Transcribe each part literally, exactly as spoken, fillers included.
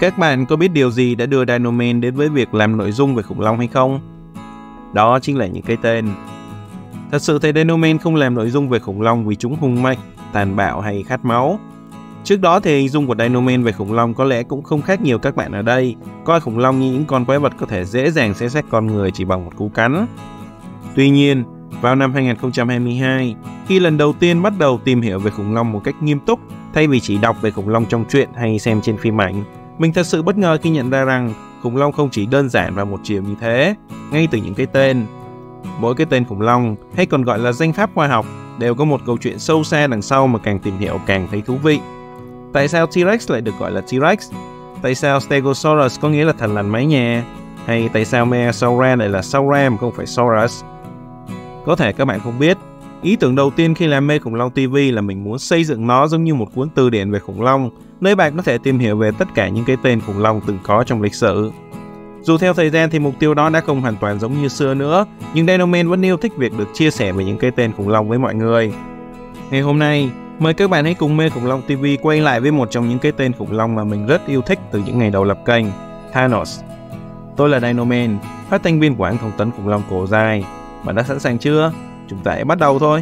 các bạn có biết điều gì đã đưa Dinoman đến với việc làm nội dung về khủng long hay không? Đó chính là những cái tên. Thật sự thì Dinoman không làm nội dung về khủng long vì chúng hung mạnh, tàn bạo hay khát máu. Trước đó thì hình dung của Dinoman về khủng long có lẽ cũng không khác nhiều các bạn ở đây, coi khủng long như những con quái vật có thể dễ dàng xé xác con người chỉ bằng một cú cắn. Tuy nhiên, vào năm hai nghìn không trăm hai mươi hai, khi lần đầu tiên bắt đầu tìm hiểu về khủng long một cách nghiêm túc, thay vì chỉ đọc về khủng long trong truyện hay xem trên phim ảnh, mình thật sự bất ngờ khi nhận ra rằng khủng long không chỉ đơn giản và một chiều như thế, ngay từ những cái tên. Mỗi cái tên khủng long, hay còn gọi là danh pháp khoa học, đều có một câu chuyện sâu xa đằng sau mà càng tìm hiểu càng thấy thú vị. Tại sao T-Rex lại được gọi là T-Rex? Tại sao Stegosaurus có nghĩa là thằn lằn mái nhà? Hay tại sao Megasaurus lại là Sauram không phải Saurus? Có thể các bạn không biết, ý tưởng đầu tiên khi làm mê khủng long ti vi là mình muốn xây dựng nó giống như một cuốn từ điển về khủng long, nơi bạn có thể tìm hiểu về tất cả những cái tên khủng long từng có trong lịch sử. Dù theo thời gian thì mục tiêu đó đã không hoàn toàn giống như xưa nữa, nhưng Dinoman vẫn yêu thích việc được chia sẻ về những cái tên khủng long với mọi người. Ngày hôm nay, mời các bạn hãy cùng mê khủng long ti vi quay lại với một trong những cái tên khủng long mà mình rất yêu thích từ những ngày đầu lập kênh, Thanos. Tôi là Dinoman, phát thanh viên của hãng thông tấn khủng long cổ dài. Bạn đã sẵn sàng chưa? Chúng ta hãy bắt đầu thôi!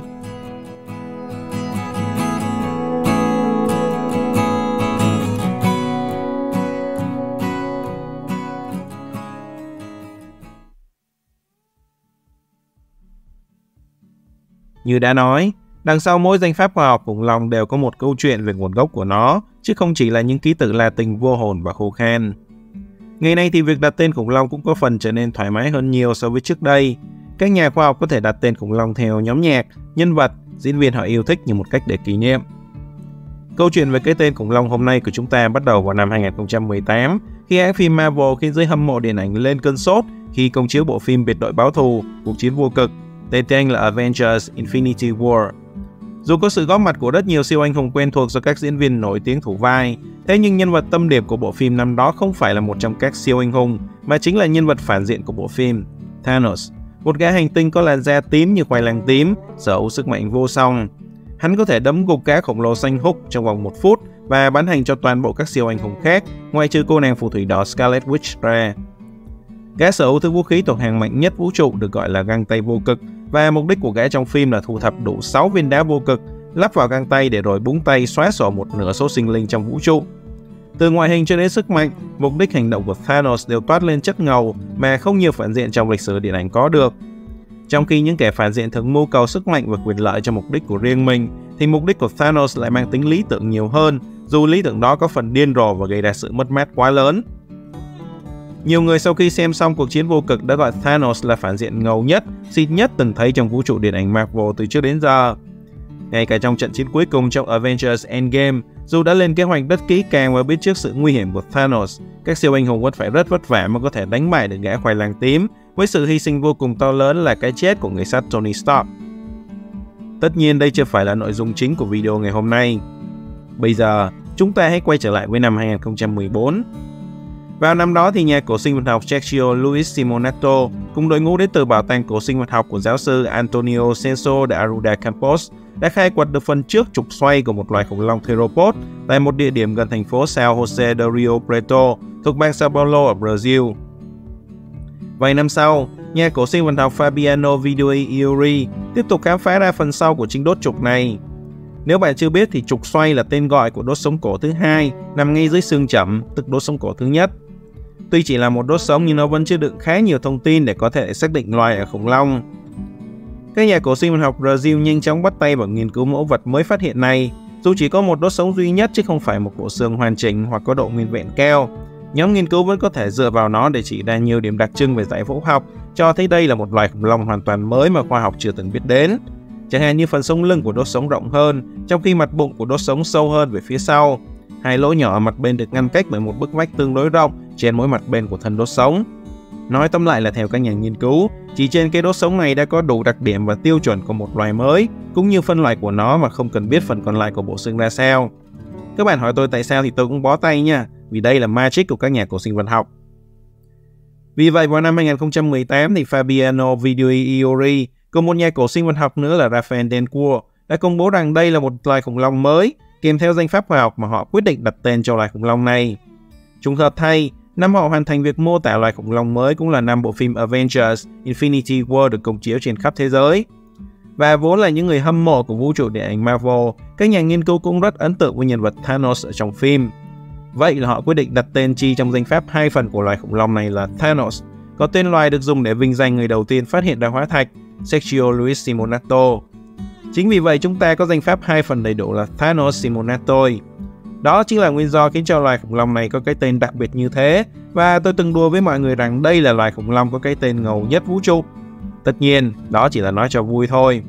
Như đã nói, đằng sau mỗi danh pháp khoa học khủng long đều có một câu chuyện về nguồn gốc của nó, chứ không chỉ là những ký tự Latin vô hồn và khô khan. Ngày nay thì việc đặt tên khủng long cũng có phần trở nên thoải mái hơn nhiều so với trước đây. Các nhà khoa học có thể đặt tên khủng long theo nhóm nhạc, nhân vật, diễn viên họ yêu thích như một cách để kỷ niệm. Câu chuyện về cái tên khủng long hôm nay của chúng ta bắt đầu vào năm hai nghìn không trăm mười tám, khi hãng phim Marvel khiến giới hâm mộ điện ảnh lên cơn sốt khi công chiếu bộ phim Biệt đội báo thù, Cuộc chiến vô cực, tên tiếng là Avengers Infinity War. Dù có sự góp mặt của rất nhiều siêu anh hùng quen thuộc do các diễn viên nổi tiếng thủ vai, thế nhưng nhân vật tâm điểm của bộ phim năm đó không phải là một trong các siêu anh hùng, mà chính là nhân vật phản diện của bộ phim, Thanos. Một gã hành tinh có làn da tím như khoai lang tím, sở hữu sức mạnh vô song. Hắn có thể đấm gục cá khổng lồ xanh Hulk trong vòng một phút và bắn hành cho toàn bộ các siêu anh hùng khác, ngoại trừ cô nàng phù thủy đỏ Scarlet Witch ra. Gã sở hữu thứ vũ khí thuộc hàng mạnh nhất vũ trụ được gọi là găng tay vô cực, và mục đích của gã trong phim là thu thập đủ sáu viên đá vô cực, lắp vào găng tay để rồi búng tay xóa sổ một nửa số sinh linh trong vũ trụ. Từ ngoại hình cho đến sức mạnh, mục đích hành động của Thanos đều toát lên chất ngầu mà không nhiều phản diện trong lịch sử điện ảnh có được. Trong khi những kẻ phản diện thường mưu cầu sức mạnh và quyền lợi cho mục đích của riêng mình, thì mục đích của Thanos lại mang tính lý tưởng nhiều hơn, dù lý tưởng đó có phần điên rồ và gây ra sự mất mát quá lớn. Nhiều người sau khi xem xong Cuộc chiến vô cực đã gọi Thanos là phản diện ngầu nhất, xịn nhất từng thấy trong vũ trụ điện ảnh Marvel từ trước đến giờ. Ngay cả trong trận chiến cuối cùng trong Avengers Endgame, dù đã lên kế hoạch rất kỹ càng và biết trước sự nguy hiểm của Thanos, các siêu anh hùng vẫn phải rất vất vả mới có thể đánh bại được gã khoai lang tím, với sự hy sinh vô cùng to lớn là cái chết của người sắt Tony Stark. Tất nhiên đây chưa phải là nội dung chính của video ngày hôm nay. Bây giờ, chúng ta hãy quay trở lại với năm hai nghìn không trăm mười bốn. Vào năm đó thì nhà cổ sinh vật học Sergio Luis Simonato cùng đội ngũ đến từ bảo tàng cổ sinh vật học của giáo sư Antonio Censo de Arruda Campos đã khai quật được phần trước trục xoay của một loài khủng long theropod tại một địa điểm gần thành phố Sao Jose do Rio Preto thuộc bang Sao Paulo ở Brazil. Vài năm sau, nhà cổ sinh vật học Fabiano Vidui Iuri tiếp tục khám phá ra phần sau của chính đốt trục này. Nếu bạn chưa biết thì trục xoay là tên gọi của đốt sống cổ thứ hai nằm ngay dưới xương chẩm, tức đốt sống cổ thứ nhất. Tuy chỉ là một đốt sống nhưng nó vẫn chứa đựng khá nhiều thông tin để có thể xác định loài ở khủng long. Các nhà cổ sinh vật học Brazil nhanh chóng bắt tay vào nghiên cứu mẫu vật mới phát hiện này. Dù chỉ có một đốt sống duy nhất chứ không phải một bộ xương hoàn chỉnh hoặc có độ nguyên vẹn cao, nhóm nghiên cứu vẫn có thể dựa vào nó để chỉ ra nhiều điểm đặc trưng về giải phẫu học, cho thấy đây là một loài khủng long hoàn toàn mới mà khoa học chưa từng biết đến. Chẳng hạn như phần sống lưng của đốt sống rộng hơn, trong khi mặt bụng của đốt sống sâu hơn về phía sau. Hai lỗ nhỏ ở mặt bên được ngăn cách bởi một bức vách tương đối rộng trên mỗi mặt bên của thân đốt sống. Nói tóm lại là theo các nhà nghiên cứu, chỉ trên cái đốt sống này đã có đủ đặc điểm và tiêu chuẩn của một loài mới, cũng như phân loại của nó mà không cần biết phần còn lại của bộ xương ra sao. Các bạn hỏi tôi tại sao thì tôi cũng bó tay nha, vì đây là magic của các nhà cổ sinh vật học. Vì vậy vào năm hai nghìn không trăm mười tám thì Fabiano Vidui Iuri cùng một nhà cổ sinh vật học nữa là Raphael Dencourt đã công bố rằng đây là một loài khủng long mới, kèm theo danh pháp khoa học mà họ quyết định đặt tên cho loài khủng long này. Trùng hợp thay, năm họ hoàn thành việc mô tả loài khủng long mới cũng là năm bộ phim Avengers Infinity War được công chiếu trên khắp thế giới. Và vốn là những người hâm mộ của vũ trụ điện ảnh Marvel, các nhà nghiên cứu cũng rất ấn tượng với nhân vật Thanos ở trong phim. Vậy là họ quyết định đặt tên chi trong danh pháp hai phần của loài khủng long này là Thanos, có tên loài được dùng để vinh danh người đầu tiên phát hiện ra hóa thạch, Sergio Luis Simonato. Chính vì vậy chúng ta có danh pháp hai phần đầy đủ là Thanos Simonatoi. Đó chính là nguyên do khiến cho loài khủng long này có cái tên đặc biệt như thế, và tôi từng đùa với mọi người rằng đây là loài khủng long có cái tên ngầu nhất vũ trụ. Tất nhiên, đó chỉ là nói cho vui thôi.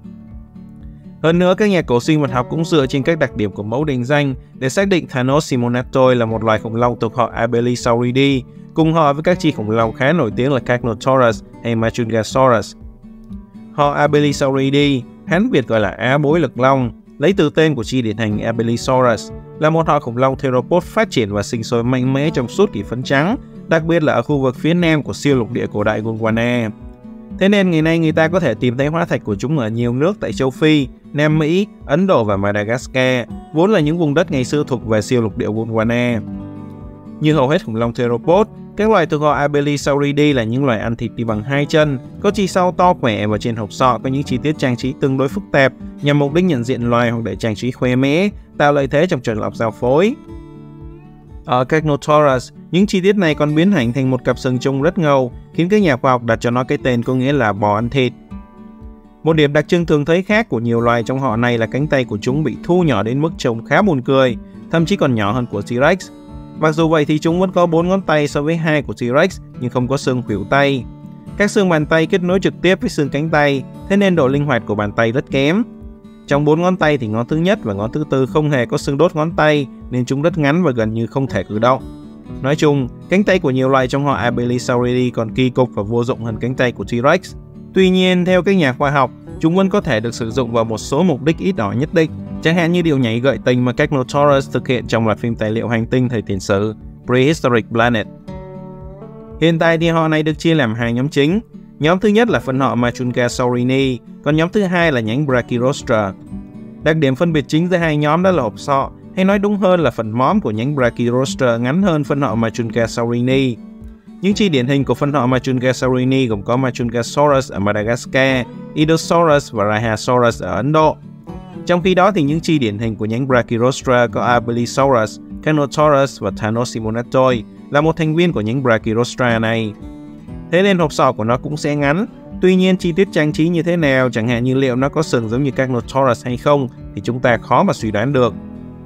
Hơn nữa, các nhà cổ sinh vật học cũng dựa trên các đặc điểm của mẫu định danh để xác định Thanos Simonatoi là một loài khủng long thuộc họ Abelisauridae, cùng họ với các chi khủng long khá nổi tiếng là Carnotaurus hay Machungasaurus. Họ Abelisauridae, Hán Việt gọi là Á bối lực long, lấy từ tên của chi điển hình Abelisaurus, là một họ khủng long theropod phát triển và sinh sôi mạnh mẽ trong suốt kỷ phấn trắng, đặc biệt là ở khu vực phía nam của siêu lục địa cổ đại Gondwana. Thế nên ngày nay người ta có thể tìm thấy hóa thạch của chúng ở nhiều nước tại châu Phi, Nam Mỹ, Ấn Độ và Madagascar, vốn là những vùng đất ngày xưa thuộc về siêu lục địa Gondwana. Như hầu hết khủng long theropod, các loài thuộc họ Abelisauridae là những loài ăn thịt đi bằng hai chân, có chi sau to khỏe và trên hộc sọ có những chi tiết trang trí tương đối phức tạp nhằm mục đích nhận diện loài hoặc để trang trí khoe mẽ, tạo lợi thế trong chọn lọc giao phối. Ở Carnotaurus, những chi tiết này còn biến thành thành một cặp sừng trông rất ngầu, khiến các nhà khoa học đặt cho nó cái tên có nghĩa là bò ăn thịt. Một điểm đặc trưng thường thấy khác của nhiều loài trong họ này là cánh tay của chúng bị thu nhỏ đến mức trông khá buồn cười, thậm chí còn nhỏ hơn của T-Rex. Mặc dù vậy thì chúng vẫn có bốn ngón tay so với hai của T-Rex nhưng không có xương khuỷu tay. Các xương bàn tay kết nối trực tiếp với xương cánh tay, thế nên độ linh hoạt của bàn tay rất kém. Trong bốn ngón tay thì ngón thứ nhất và ngón thứ tư không hề có xương đốt ngón tay nên chúng rất ngắn và gần như không thể cử động. Nói chung, cánh tay của nhiều loài trong họ Abelisauridae còn kỳ cục và vô dụng hơn cánh tay của T-Rex. Tuy nhiên, theo các nhà khoa học, chúng vẫn có thể được sử dụng vào một số mục đích ít ỏi nhất định, chẳng hạn như điệu nhảy gợi tình mà Carnotaurus thực hiện trong loạt phim tài liệu hành tinh thời tiền sử Prehistoric Planet. Hiện tại thì họ này được chia làm hai nhóm chính. Nhóm thứ nhất là phân họ Machungasaurinae, còn nhóm thứ hai là nhánh Brachyrostra. Đặc điểm phân biệt chính giữa hai nhóm đó là hộp sọ, hay nói đúng hơn là phần móm của nhánh Brachyrostra ngắn hơn phân họ Machungasaurinae. Những chi điển hình của phân họ Machungasaurinae gồm có Machungasaurus ở Madagascar, Idosaurus và Rahasaurus ở Ấn Độ. Trong khi đó thì những chi điển hình của nhánh Brachyrostra có Abelisaurus, Carnotaurus và Thanos Simonatoi là một thành viên của nhánh Brachyrostra này. Thế nên hộp sọ của nó cũng sẽ ngắn. Tuy nhiên chi tiết trang trí như thế nào, chẳng hạn như liệu nó có sừng giống như Carnotaurus hay không thì chúng ta khó mà suy đoán được.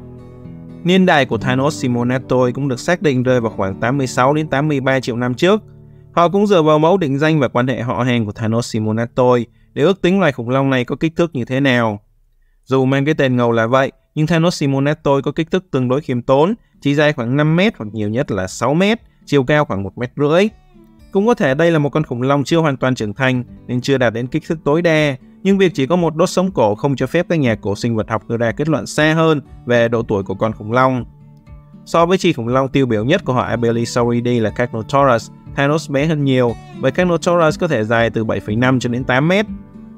Niên đại của Thanos Simonatoi cũng được xác định rơi vào khoảng tám mươi sáu đến tám mươi ba triệu năm trước. Họ cũng dựa vào mẫu định danh và quan hệ họ hàng của Thanos Simonatoi để ước tính loài khủng long này có kích thước như thế nào. Dù mang cái tên ngầu là vậy, nhưng Thanos Simonatoi có kích thước tương đối khiêm tốn, chỉ dài khoảng năm mét hoặc nhiều nhất là sáu mét, chiều cao khoảng một mét rưỡi. Cũng có thể đây là một con khủng long chưa hoàn toàn trưởng thành nên chưa đạt đến kích thước tối đa, nhưng việc chỉ có một đốt sống cổ không cho phép các nhà cổ sinh vật học đưa ra kết luận xa hơn về độ tuổi của con khủng long. So với chi khủng long tiêu biểu nhất của họ Abelisauridae là Carnotaurus, Thanos bé hơn nhiều, bởi Carnotaurus có thể dài từ bảy phẩy năm cho đến tám mét.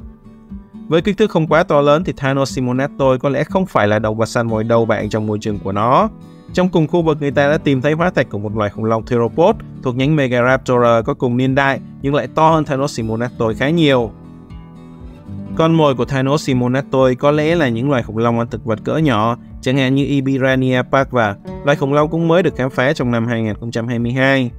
Với kích thước không quá to lớn thì Thanos Simonatoi có lẽ không phải là động vật săn mồi đầu bảng trong môi trường của nó. Trong cùng khu vực, người ta đã tìm thấy hóa thạch của một loài khủng long theropod thuộc nhánh Megaraptor có cùng niên đại nhưng lại to hơn Thanos Simonatoi khá nhiều. Con mồi của Thanos Simonatoi có lẽ là những loài khủng long ăn thực vật cỡ nhỏ, chẳng hạn như Ibirania parva, loài khủng long cũng mới được khám phá trong năm hai nghìn không trăm hai mươi hai.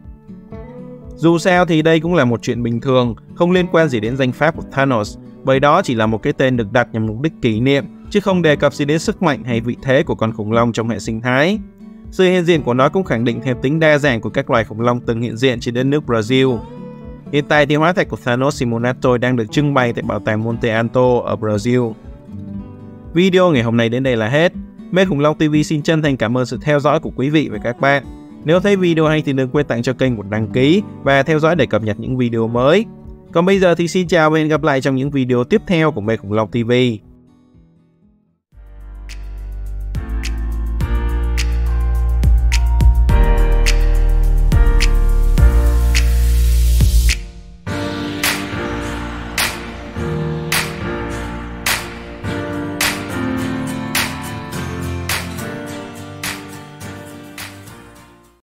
Dù sao thì đây cũng là một chuyện bình thường, không liên quan gì đến danh pháp của Thanos, bởi đó chỉ là một cái tên được đặt nhằm mục đích kỷ niệm, chứ không đề cập gì đến sức mạnh hay vị thế của con khủng long trong hệ sinh thái. Sự hiện diện của nó cũng khẳng định thêm tính đa dạng của các loài khủng long từng hiện diện trên đất nước Brazil. Hiện tại thì hóa thạch của Thanos Simonatoi đang được trưng bày tại bảo tàng Monte Alto ở Brazil. Video ngày hôm nay đến đây là hết. Mê Khủng Long ti vi xin chân thành cảm ơn sự theo dõi của quý vị và các bạn. Nếu thấy video hay thì đừng quên tặng cho kênh một đăng ký và theo dõi để cập nhật những video mới. Còn bây giờ thì xin chào và hẹn gặp lại trong những video tiếp theo của Mê Khủng Long ti vi.